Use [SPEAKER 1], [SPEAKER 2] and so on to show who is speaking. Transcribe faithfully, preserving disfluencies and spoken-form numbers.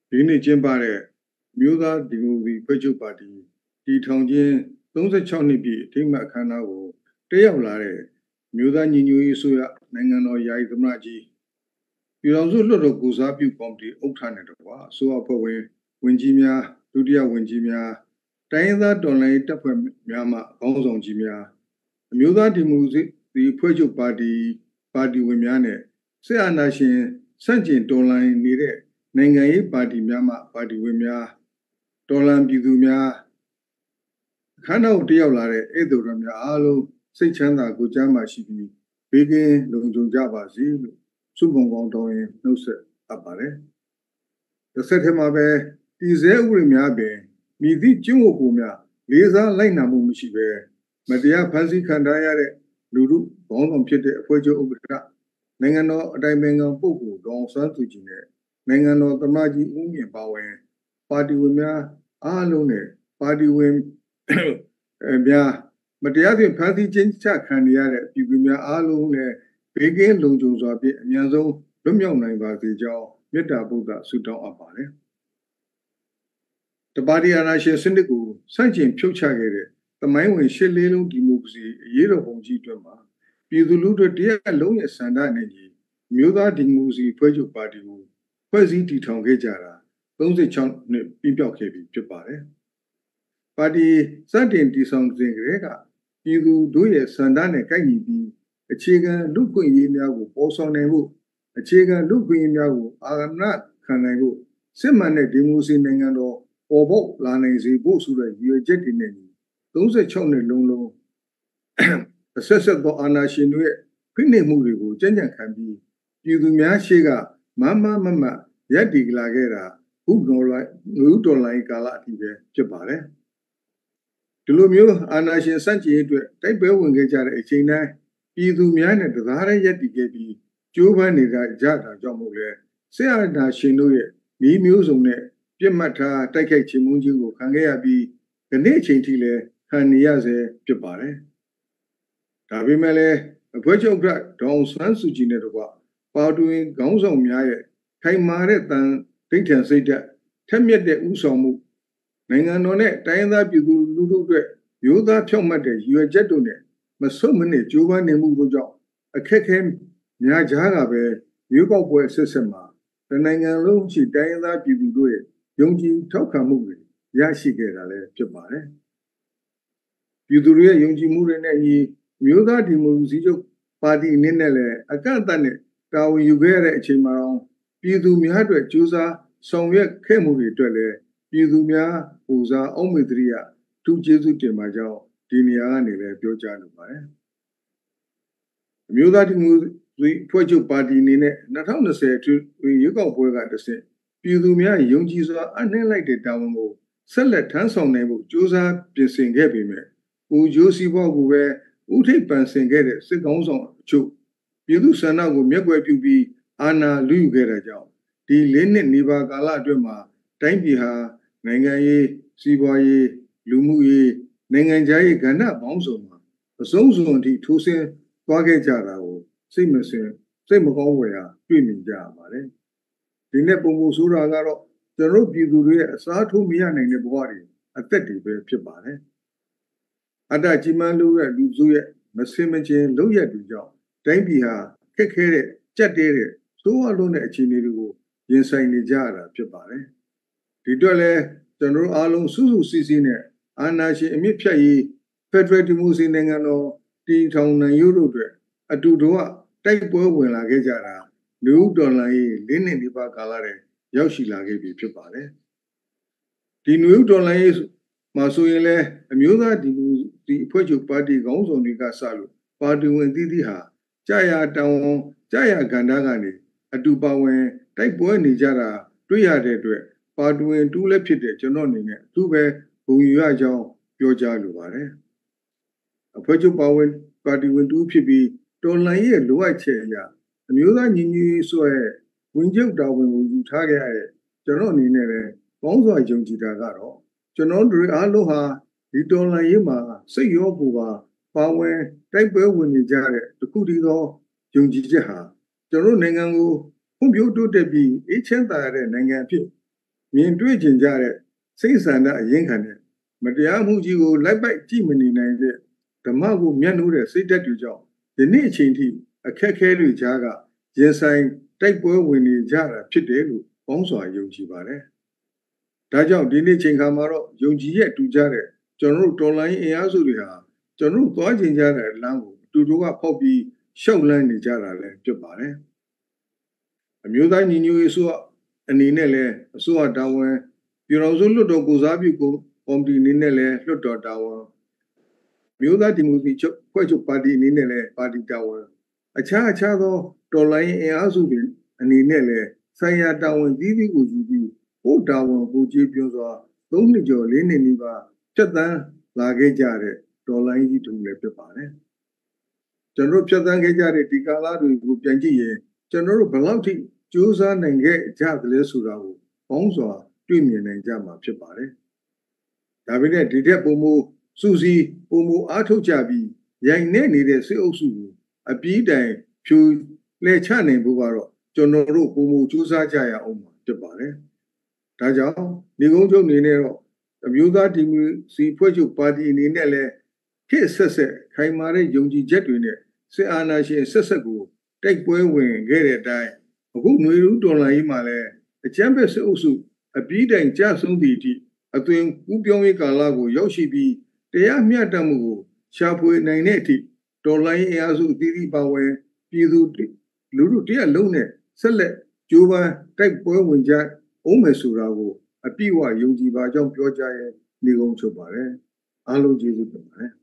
[SPEAKER 1] ဒီနေ့ကျင်းပတဲ့မြို့သားဒီမိုကရေစီဖွဲ့ချုပ်ပါတီတည်ထောင်ခြင်းသုံးဆယ့်ခြောက်နှစ်ပြည့်အထိမ်းအမှတ်အခမ်းအနားကိုတက်ရောက်လာတဲ့မြို့သားညီညွတ်ရေးအစိုးရနိုင်ငံတော်ယာယီသမ္မတကြီးပြည်ထောင်စုလွှတ်တော်ကိုစားပြုကော်မတီဥက္ကဋ္ဌနဲ့တကွာအစိုးရအဖွဲ့ဝင်ဝန်ကြီးများဒုတိယဝန်ကြီးများတိုင်းရင်းသားတော်လှန်ရေးတပ်ဖွဲ့များမှခေါင်းဆောင်ကြီးများအမျိုးသားဒီမိုကရေစီဖွဲ့ချုပ်ပါတီပါတီဝင်များနဲ့စစ်အာဏာရှင်ဆန့်ကျင်တော်လှန်နေတဲ့နိုင်ငံရေးပါတီများမှပါတီဝင်များတော်လှန်ပြည်သူများခန္ဓာကိုတက်ရောက်လာတဲ့ဧည့်သည်တော်များအားလုံးစိတ်ချမ်းသာကိုယ်ကျန်းမာရှိပြီးဘေးကင်းလုံခြုံကြပါစေလို့ဆုမွန်ကောင်းတောင်းရင်နှုတ်ဆက်အပ်ပါတယ်။တစ်ဆက်တည်းမှာပဲဒီဇဲဥပဒေများပင်မြည်သည့်ကျင့်ဝတ်ကိုများလေးစားလိုက်နာမှုမရှိဘဲမတရားဖန်ဆီးခံထားရတဲ့လူလူဘောင်းဆောင်ဖြစ်တဲ့အဖွဲ့ချုပ်ဥက္ကဋ္ဌနိုင်ငံတော်အတိုင်ပင်ခံပုဂ္ဂိုလ်ဒေါအောင်ဆန်းစုကြည်နဲ့နိုင်ငံတော်သမ္မတကြီးဦးမြင့်ပါဝင်ပါတီဝင်များအားလုံးနဲ့ပါတီဝင်များမတရားဖြင့်ဖန်ဆီးခြင်းချခံရတဲ့ပြည်သူများအားလုံးနဲ့ဘေးကင်းလုံခြုံစွာဖြင့်အမြန်ဆုံးလွတ်မြောက်နိုင်ပါစေကြောင်းမေတ္တာပို့သဆုတောင်းအပ်ပါတယ်။တပါတီအာဏာရှင်စနစ်ကိုဆန့်ကျင်ဖြုတ်ချခဲ့တဲ့သမိုင်းဝင်ရှစ်လေးလုံးဒီမိုကရေစီအရေးတော်ပုံကြီးအတွင်းမှာပြည်သူလူထုတရက်လုံးရဲ့ဆန္ဒနဲ့ညီမြို့သားဒီမိုကရေစီဖွဲ့ချုပ်ပါတီကိုဖွဲ့စည်းတည်ထောင်ခဲ့ကြတာသုံးဆယ့်ခြောက်နှစ်ပြည့်ပြောက်ခဲ့ပြီဖြစ်ပါတယ်။ပါတီစတင်တည်ဆောင်စဉ်ကလေးကပြည်သူတို့ရဲ့ဆန္ဒနဲ့ကိုက်ညီပြီးအခြေခံလူ့ခွင့်ရေးများကိုပေါ်ဆောင်နိုင်ဖို့အခြေခံလူ့ခွင့်ရေးများကိုအာဏာခံနိုင်ဖို့စစ်မှန်တဲ့ဒီမိုကရေစီနိုင်ငံတော်ပေါ်ပေါက်လာနိုင်စေဖို့ဆိုတဲ့ရည်ရွယ်ချက်တွေနဲ့သုံးဆယ့်ခြောက်နှစ်လုံးလုံးအဆက်ဆက်သောအာဏာရှင်တို့ရဲ့ဖိနှိပ်မှုတွေကိုကြံ့ကြံ့ခံပြီးပြည်သူများရှေ့ကမမမမရက်တည်လာခဲ့တာဘုဒေါ်လာငူဒေါ်လာကာလအထိပဲဖြစ်ပါတယ်ဒီလိုမျိုးအာဏာရှင်စန့်ကျင်ရေးအတွက်တိုက်ပွဲဝင်ခဲ့ကြတဲ့အချိန်တိုင်းပြည်သူများနဲ့တသားတည်းရက်တည်ခဲ့ပြီးကြိုးပမ်းနေကြကြတာကြောင့်မို့လဲဆရာအာဏာရှင်တို့ရဲ့ဤမျိုးစုံနဲ့ပြစ်မှတ်ထားတိုက်ခိုက်ခြင်းမှုကြီးကိုခံခဲ့ရပြီးဒီနေ့အချိန်ထိလည်းခံနေရဆဲဖြစ်ပါတယ်ဒါပေမဲ့လည်းအဖွဲ့ချုပ်ကဒေါအောင်ဆန်းစုကြည်နဲ့တကွပါတီဝင်ခေါင်းဆောင်များရဲ့ခိုင်မာတဲ့တန်ဒိဋ္ဌံစိတ်ဓာတ်ထက်မြက်တဲ့ဥဆောင်မှုနိုင်ငံတော်နဲ့တိုင်းရင်းသားပြည်သူလူထုအတွက်ရိုးသားဖြောင့်မတ်တဲ့ရည်ရွယ်ချက်တို့နဲ့မဆုတ်မနစ်ကြိုးပမ်းနေမှုတို့ကြောင့်အခက်အခဲများကြားကပဲရွေးကောက်ပွဲဆက်ဆက်မှာတနိုင်ငံလုံးရှိတိုင်းရင်းသားပြည်သူတို့ရဲ့ယုံကြည်ထောက်ခံမှုတွေရရှိခဲ့တာလည်းဖြစ်ပါတယ်ပြည်သူတွေရဲ့ယုံကြည်မှုတွေနဲ့ညီမျိုးသားဒီမိုကရေစီချုပ်ပါတီအနေနဲ့လည်းအကန့်အသတ်နဲ့တာဝန်ယူခဲ့ရတဲ့အချိန်မှာတော့ပြည်သူများအတွက်ကြိုးစားဆောင်ရွက်ခဲ့မှုတွေအတွက်လည်းပြည်သူများပူဇော်အောင်မေတ္တရိယထူးကျေးဇူးတင်ပါကြောင်းဒီနေရာကနေလည်းပြောကြားလိုပါတယ်အမျိုးသားဒီမိုကရေစီဖွဲ့ချုပ်ပါတီအနေနဲ့၂၀၂၀ရွေးကောက်ပွဲကတစ်ဆင့်ပြည်သူများယုံကြည်စွာအနှင်းလိုက်တဲ့တာဝန်ကိုဆက်လက်ထမ်းဆောင်နိုင်ဖို့ကြိုးစားပြင်ဆင်ခဲ့ပေမဲ့ကိုဂျိုးစီဘောကိုပဲဥထိပ်ပန်ဆင်ခဲ့တဲ့စစ်ကောင်းဆောင်အချို့ပြည်သူဆန္ဒကိုမျက်ကွယ်ပြုပြီးအာဏာလူယူခဲ့တဲ့ကြောင့်ဒီလေးနှစ်နေပါကာလအတွင်းမှာတိုင်းပြည်ဟာနိုင်ငံရေးစီးပွားရေးလူမှုရေးနိုင်ငံခြားရေးကဏ္ဍပေါင်းစုံမှာအဆုံးစွန်အထိထိုးဆင်းသွားခဲ့ကြတာကိုစိတ်မစင်စိတ်မကောင်းဝယ်ဟာတွေ့မြင်ကြရပါတယ်ဒီနေ့ပုံမှုဆိုတာကတော့ကျွန်တော်ပြည်သူတွေရဲ့အစားထိုးမရနိုင်တဲ့ဘဝတွေအသက်တွေပဲဖြစ်ပါတယ်အတ္တကြီးမားလို့တဲ့လူစုရဲ့မစင်မချင်းလုံရက်တွေကြောင့်တိုင်းပြည်ဟာခက်ခဲတဲ့ကြက်တဲတဲ့သိုးဝလုံးတဲ့အခြေအနေတွေကိုရင်ဆိုင်နေကြရတာဖြစ်ပါတယ်ဒီအတွက်လည်းကျွန်တော်အားလုံးစုစုစည်းစည်းနဲ့အာဏာရှင်အမြင့်ဖြတ်ရေးဖက်ဒရယ်ဒီမိုကရေစီနိုင်ငံတော်တည်ထောင်နိုင်ရုပ်တို့အတွက်အတူတူတိုက်ပွဲဝင်လာခဲ့ကြတာလူဦးတော်လှန်ရေးလေးနှစ်ဒီပါကာလတဲ့ရောက်ရှိလာခဲ့ပြီဖြစ်ပါတယ်ဒီနွေဦးတော်လှန်ရေးမှာဆိုရင်လည်းအမျိုးသားဒီမိုကရေစီအဖွဲ့ချုပ်ပါတီခေါင်းဆောင်တွေကစလို့ပါတီဝင်သီးသီးဟာကြာရတောင်းကြာရကန္တာကနေအတူပါဝင်တိုက်ပွဲနေကြတာတွေ့ရတဲ့အတွက်ပါတီဝင်တူးလည်းဖြစ်တဲ့ကျွန်တော်အနေနဲ့သူပဲဘုံယူရကြောင်းပြောကြားလိုပါတယ်အဖွဲ့ချုပ်ပါဝင်ပါတီဝင်တူးဖြစ်ပြီးတော်လှန်ရေးလိုအပ်ချက်အရာအမျိုးသားညီညွတ်ရေးဆိုရဲဝင်ချုပ်တာဝန်ကိုယူထားခဲ့ရတဲ့ကျွန်တော်အနေနဲ့လည်းပေါင်းစွာယုံကြည်တာကတော့ကျွန်တော်တို့အားလုံးဟာဒီတော်လှန်ရေးမှာစိတ်ရောကိုယ်ပါပါဝင်တိုက်ပွဲဝင်နေကြတဲ့တခုတည်းသောယုံကြည်ချက်ဟာကျွန်တော်နိုင်ငံကိုဖွံ့ဖြိုးတိုးတက်ပြီးအေးချမ်းသာရတဲ့နိုင်ငံဖြစ်မြင်တွေ့ကျင်ကြတဲ့စိတ်ဆန္ဒအရင်ခံတဲ့မတရားမှုကြီးကိုလိုက်ပိုက်ကြည့်မနေနိုင်တဲ့ဓမ္မကိုမျက်နှိုးတဲ့စိတ်ဓာတ်တွေကြောင့်ဒီနေ့အချိန်ထိအခက်အခဲတွေကြားကရင်ဆိုင်တိုက်ပွဲဝင်နေကြတာဖြစ်တယ်လို့ပေါင်းစွာယုံကြည်ပါတယ်။ဒါကြောင့်ဒီနေ့ချိန်ခါမှာတော့ယုံကြည်ရဲ့တူကြတဲ့ကျွန်တော်တို့တော်လိုင်းအင်အားစုတွေဟာကျွန်တော်တို့သွားကျင်ကြတဲ့လမ်းကိုတူတူကဖောက်ပြီးရှောက်လန်းနေကြတာလည်းဖြစ်ပါတယ်။အမျိုးသားညီညွတ်ရေးဆိုအနေနဲ့လည်းအစိုးရတာဝန်ပြည်တော်စုလွှတ်တော်ကိုစားပြုကိုကော်မတီအနေနဲ့လည်းလွှတ်တော်တာဝန်မျိုးသားဒီမိုကရေစီချုပ်ဖွဲ့ချုပ်ပါတီအနေနဲ့လည်းပါတီတာဝန်အခြားအခြားသောတော်လိုင်းအင်အားစုတွေအနေနဲ့လည်းဆိုင်ရာတာဝန်ကြီးကြီးကိုယူပြီးဟိုတာဝန်ကိုကြည်ပြောစွာသုံးနှစ်ကျော်လေးနှစ်နီးပါးဖြတ်သန်းလာခဲ့ကြတဲ့တော်လိုင်းကြီးတူလည်းဖြစ်ပါတယ်ကျွန်တော်ဖြတ်သန်းခဲ့ကြတဲ့ဒီကာလတွေကိုပြန်ကြည့်ရင်ကျွန်တော်တို့ဘယ်လောက်ထိကြိုးစားနိုင်ခဲ့ကြသလဲဆိုတာကိုပေါင်းစွာတွေ့မြင်နိုင်ကြမှာဖြစ်ပါတယ်ဒါပေမဲ့ဒီတဲ့ပုံမူစုစည်းပုံမူအားထုတ်ကြပြီးရိုင်နေနေတဲ့စိတ်အုပ်စုကိုအပြည့်တိုင်ဖြူလဲချနိုင်ဖို့ကတော့ကျွန်တော်တို့ပုံမူစူးစမ်းကြရအောင်မှာဖြစ်ပါတယ်ဒါကြောင့်ဒီကုန်းချုပ်အနေနဲ့တော့အမျိုးသားဒီမိုကရေစီဖွဲ့ချုပ်ပါတီအနေနဲ့လည်းခေတ်ဆက်ဆက်ခိုင်မာတဲ့ယုံကြည်ချက်တွေနဲ့စစ်အာဏာရှင်ဆက်ဆက်ကိုတိုက်ပွဲဝင်ခဲ့တဲ့အတိုင်းအခုຫນွေဦးတော်လှန်ရေးမှာလည်းအကြမ်းဖက်စစ်အုပ်စုအပြည့်တိုင်ကြဆုံးသည့်အထိအသွင်ကူးပြောင်းရေးကာလကိုရောက်ရှိပြီးတရားမျှတမှုကိုရှာဖွေနိုင်တဲ့အထိတော်လှန်ရေးအင်အားစုအသီးသီးပါဝင်ပြည်သူလူထုတရက်လုံးနဲ့ဆက်လက်ကြိုးပမ်းတိုက်ပွဲဝင်ကြအောင်မယ်ဆိုတာကိုအပြည့်အဝယုံကြည်ပါကြောင်းပြောကြရဲနေကုန်ချုပ်ပါတယ်အားလုံးကျေးဇူးတင်ပါတယ်